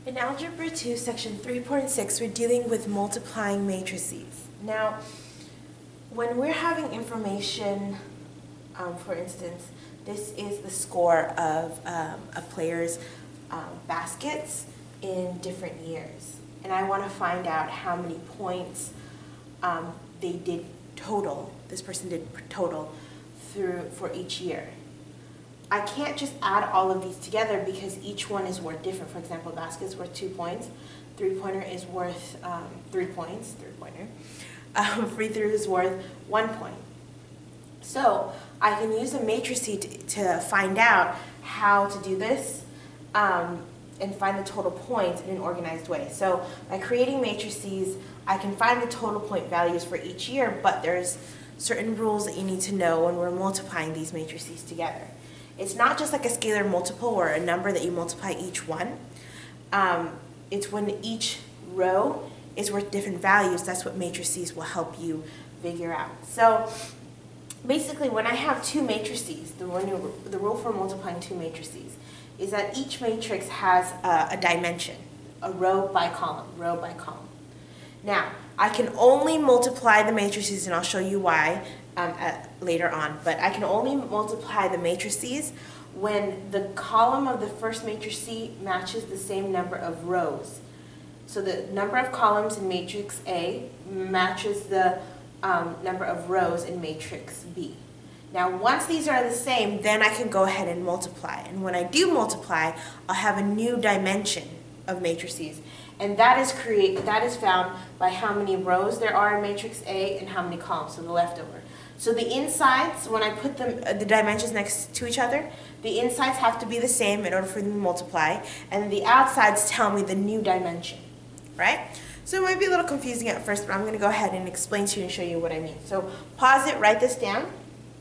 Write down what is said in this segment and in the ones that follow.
In Algebra 2, Section 3.6, we're dealing with multiplying matrices. Now, when we're having information, for instance, this is the score of a player's baskets in different years. And I want to find out how many points they did total, this person did total, for each year. I can't just add all of these together because each one is worth different. For example, basket's worth 2 points, three-pointer is worth 3 points, three-pointer. Free throw is worth 1 point. So I can use a matrix to find out how to do this and find the total points in an organized way. So by creating matrices, I can find the total point values for each year, but there's certain rules that you need to know when we're multiplying these matrices together. It's not just like a scalar multiple or a number that you multiply each one. It's when each row is worth different values. That's what matrices will help you figure out. So basically, when I have two matrices, the rule for multiplying two matrices is that each matrix has a dimension, a row by column, row by column. Now, I can only multiply the matrices, and I'll show you why later on, but I can only multiply the matrices when the column of the first matrix matches the same number of rows. So the number of columns in matrix A matches the number of rows in matrix B. Now, once these are the same, then I can go ahead and multiply. And when I do multiply, I'll have a new dimension of matrices. And that is found by how many rows there are in matrix A and how many columns, so the leftover. So the insides, when I put the dimensions next to each other, the insides have to be the same in order for them to multiply, and the outsides tell me the new dimension, right? So it might be a little confusing at first, but I'm going to go ahead and explain to you and show you what I mean. So pause it, write this down.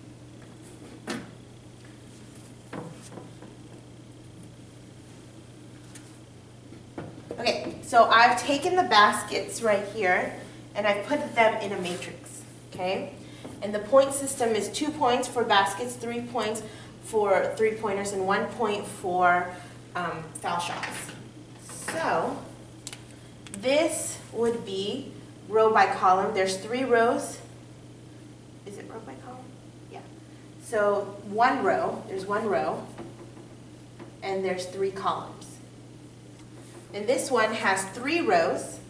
Okay, so I've taken the baskets right here, and I've put them in a matrix, okay? And the point system is 2 points for baskets, 3 points for three-pointers, and 1 point for foul shots. So this would be row by column. There's 3 rows. Is it row by column? Yeah. So one row, there's 1 row, and there's 3 columns. And this one has 3 rows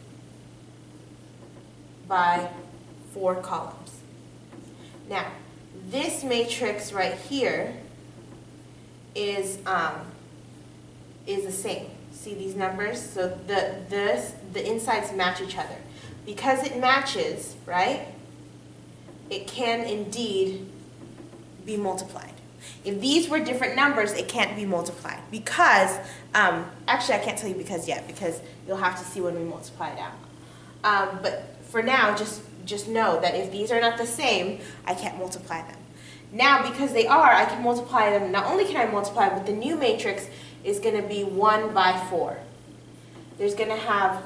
by 4 columns. Now, this matrix right here is the same. See these numbers? So the insides match each other. Because it matches, right, it can indeed be multiplied. If these were different numbers, it can't be multiplied. Because, actually I can't tell you because yet, because you'll have to see when we multiply it out. But for now, just know that if these are not the same, I can't multiply them. Now, because they are, I can multiply them. Not only can I multiply, but the new matrix is going to be 1 by 4. There's going to have,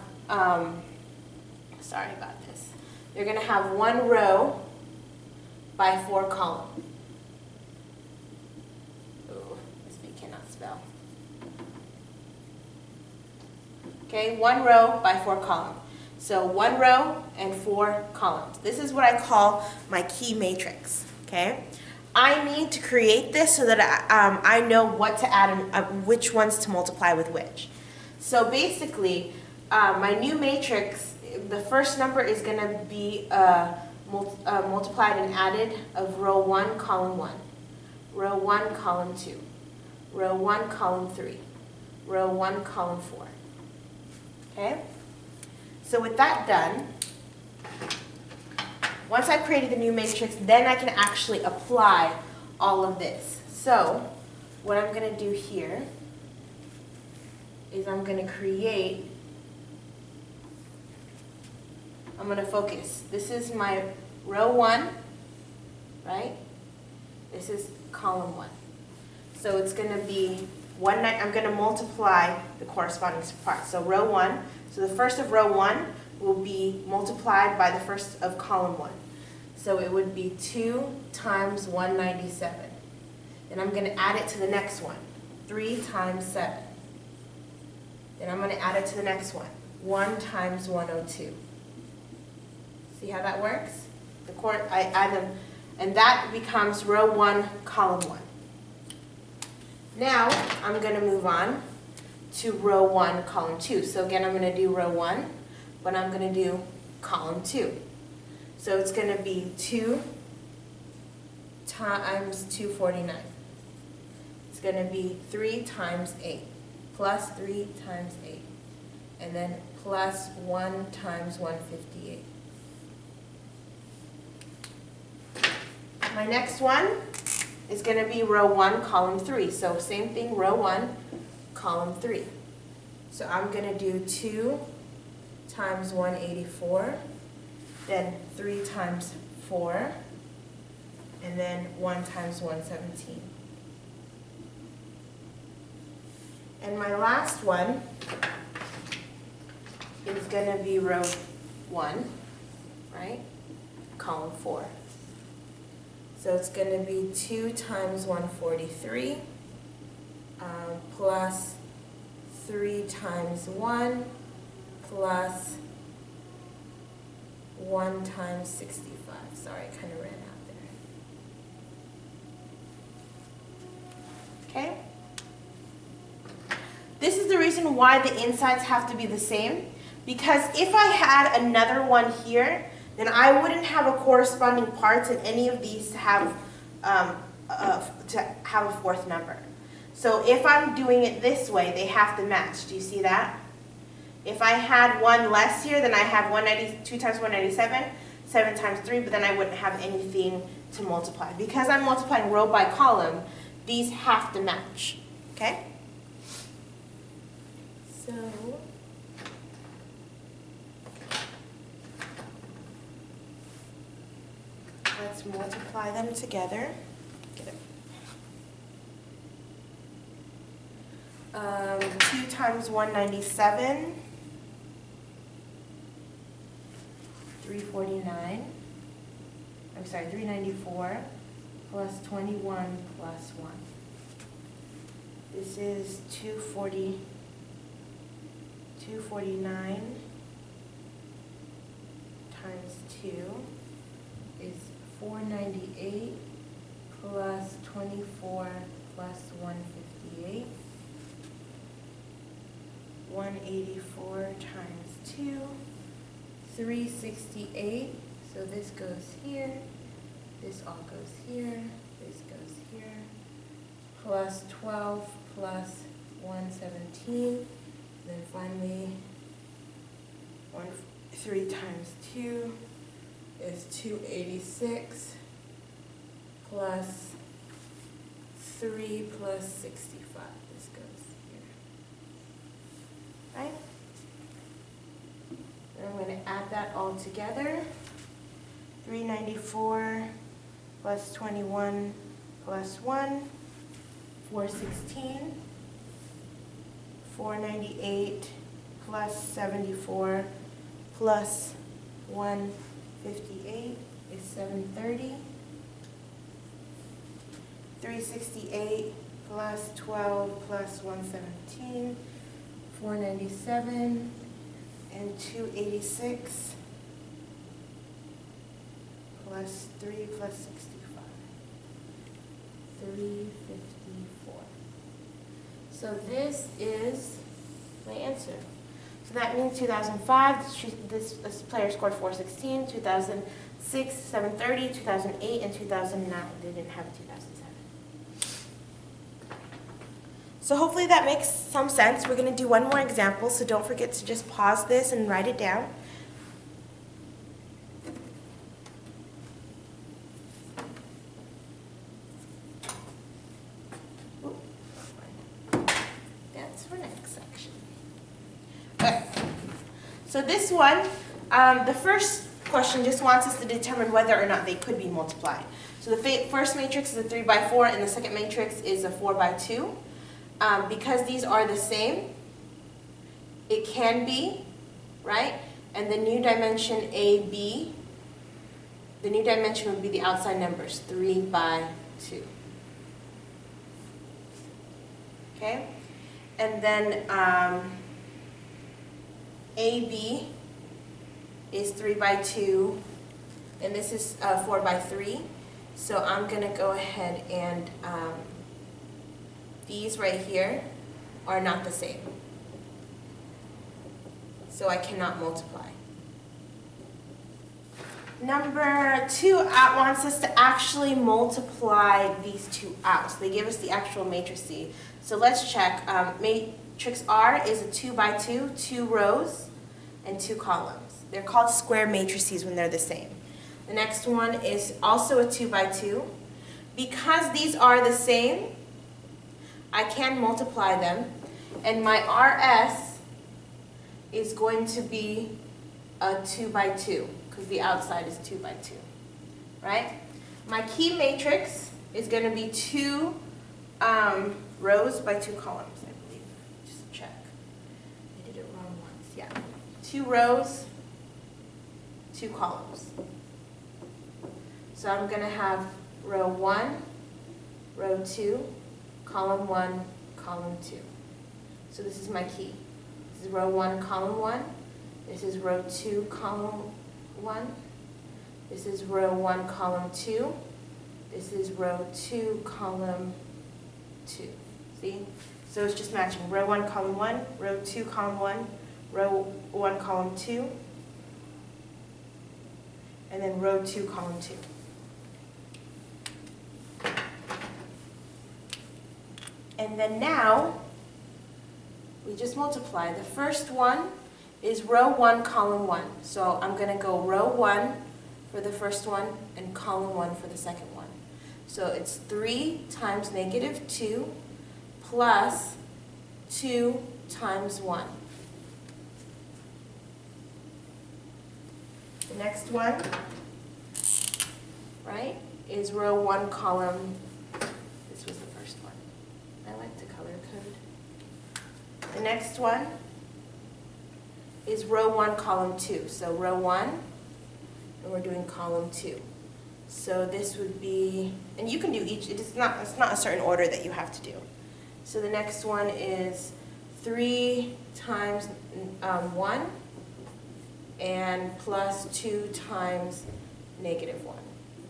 sorry about this. They're going to have 1 row by 4 columns. Oh, this bee cannot spell. Okay, 1 row by 4 columns. So 1 row and 4 columns. This is what I call my key matrix, okay? I need to create this so that I know what to add and which ones to multiply with which. So basically, my new matrix, the first number is going to be multiplied and added of row 1, column 1, row 1, column 2, row 1, column 3, row 1, column 4, okay? So with that done, once I've created the new matrix, then I can actually apply all of this. So what I'm going to do here is I'm going to create, I'm going to focus. This is my row 1, right? This is column 1. So it's going to be I'm going to multiply the corresponding parts. So row 1, so the first of row 1 will be multiplied by the first of column 1. So it would be 2 times 197. Then I'm going to add it to the next one, 3 times 7. Then I'm going to add it to the next one. 1 times 102. See how that works? I add them, and that becomes row 1, column 1. Now I'm going to move on to row 1, column 2. So again, I'm going to do row 1, but I'm going to do column 2. So it's going to be 2 times 249. It's going to be 3 times 8, plus 3 times 8, and then plus 1 times 158. My next one is going to be row 1, column 3. So same thing, row 1, column 3. So I'm going to do 2 times 184, then 3 times 4, and then 1 times 117. And my last one is going to be row 1, right, column 4. So it's going to be 2 times 143 plus 3 times 1 plus 1 times 65. Sorry, I kind of ran out there. Okay? This is the reason why the insides have to be the same, because if I had another one here, then I wouldn't have a corresponding parts in any of these to have a fourth number. So if I'm doing it this way, they have to match. Do you see that? If I had one less here, then I have 2 times 197, 7 times 3, but then I wouldn't have anything to multiply. Because I'm multiplying row by column, these have to match. Okay? So let's multiply them together. Get it. 2 times 197, 349. I'm sorry, 394 plus 21 plus 1. This is 249 times 2 is 498 plus 24 plus 158. 184 times 2, 368. So this goes here, this all goes here, this goes here, plus 12 plus 117. Then finally, 3 times 2 is 286 plus 3 plus 65. This goes here. Right? And I'm going to add that all together. 394 plus 21 plus 1, 416. 498 plus 74 plus 158 is 730. 368 plus 12 plus 117, 497, and 286 plus 3 plus 65, 354. So this is my answer. So that means 2005, this player scored 416, 2006, 730, 2008, and 2009. They didn't have 2007. So hopefully that makes some sense. We're going to do one more example, so don't forget to just pause this and write it down. So this one, the first question just wants us to determine whether or not they could be multiplied. So the first matrix is a 3 by 4 and the second matrix is a 4 by 2. Because these are the same, it can be, right? And the new dimension AB, the new dimension would be the outside numbers, 3 by 2. Okay? And then AB is 3 by 2, and this is 4 by 3. So I'm going to go ahead and these right here are not the same. So I cannot multiply. Number 2 wants us to actually multiply these two out. So they give us the actual matrices. So let's check. Matrix R is a 2 by 2, 2 rows and 2 columns. They're called square matrices when they're the same. The next one is also a 2 by 2. Because these are the same, I can multiply them, and my RS is going to be a 2 by 2, because the outside is 2 by 2, right? My key matrix is going to be 2 rows by 2 columns, I believe. Just check. I did it wrong once. Yeah. 2 rows, 2 columns. So I'm going to have row 1, row 2, column 1, column 2. So this is my key. This is row 1, column 1. This is row 2, column 1. This is row 1, column 2. This is row 2, column 2. See? So it's just matching. Row 1, column 1, row 2, column 1, row 1, column 2, and then row 2, column 2. And then now, we just multiply. The first one is row 1, column 1. So I'm going to go row 1 for the first one and column 1 for the second one. So it's 3 times negative 2 plus 2 times 1. The next one, right, is row 1, column. This was the first one. I like to color code. The next one is row 1, column 2. So row 1, and we're doing column 2. So this would be, and you can do each, it's not a certain order that you have to do. So the next one is 3 times 1 and plus 2 times negative 1.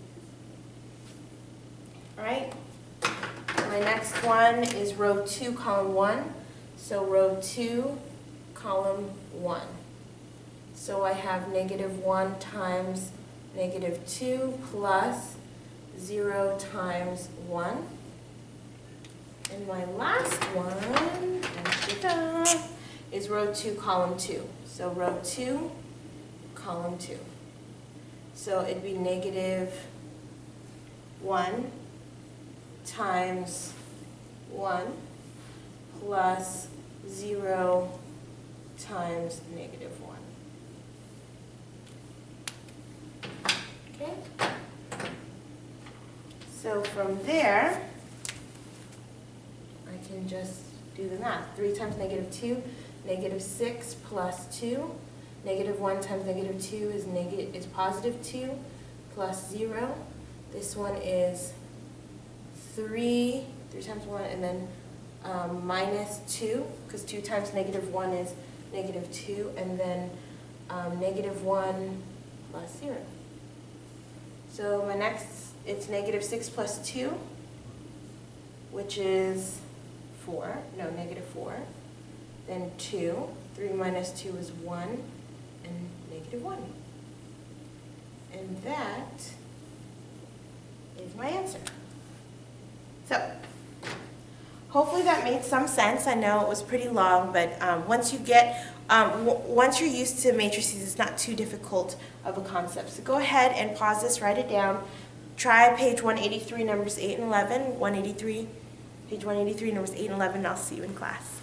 All right? My next one is row 2, column 1. So row 2, column 1. So I have negative 1 times negative 2 plus 0 times 1. And my last one is row 2, column 2. So row 2, column 2. So it'd be negative 1 times 1 plus 0 times negative 1. Okay? So from there, I can just do the math. 3 times negative 2, negative 6 plus 2. Negative 1 times negative 2 is positive 2 plus 0. This one is 3 times 1, and then minus 2, because 2 times negative 1 is negative 2, and then negative 1 plus 0. So my next, it's negative 6 plus 2, which is 4, no, negative 4. Then 2, 3 minus 2 is 1, and negative 1. And that is my answer. So, hopefully that made some sense. I know it was pretty long, but once you're used to matrices, it's not too difficult of a concept. So go ahead and pause this, write it down. Try page 183, numbers 8 and 11. Page 183, numbers 8 and 11, and I'll see you in class.